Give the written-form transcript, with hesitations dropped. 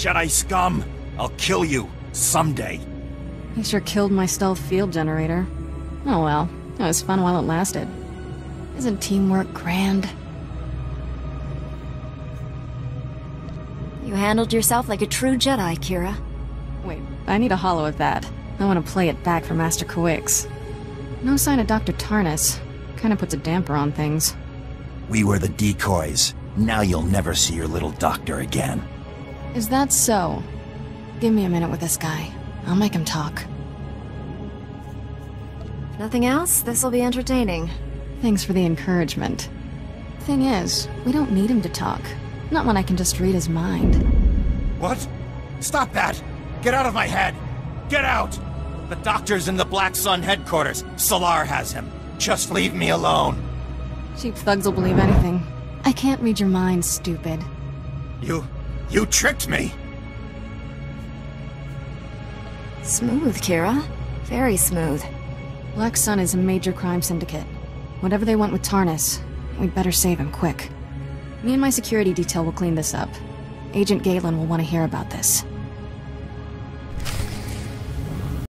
Jedi scum! I'll kill you, someday. You sure killed my stealth field generator. Oh well, it was fun while it lasted. Isn't teamwork grand? You handled yourself like a true Jedi, Kira. Wait, I need a holo of that. I want to play it back for Master Kawix. No sign of Dr. Tarnus. Kinda puts a damper on things. We were the decoys. Now you'll never see your little doctor again. Is that so? Give me a minute with this guy. I'll make him talk. Nothing else? This'll be entertaining. Thanks for the encouragement. Thing is, we don't need him to talk. Not when I can just read his mind. What? Stop that! Get out of my head! Get out! The doctor's in the Black Sun headquarters. Solar has him. Just leave me alone. Cheap thugs will believe anything. I can't read your mind, stupid. You tricked me! Smooth, Kira. Very smooth. Black Sun is a major crime syndicate. Whatever they want with Tarnus, we'd better save him quick. Me and my security detail will clean this up. Agent Galen will want to hear about this.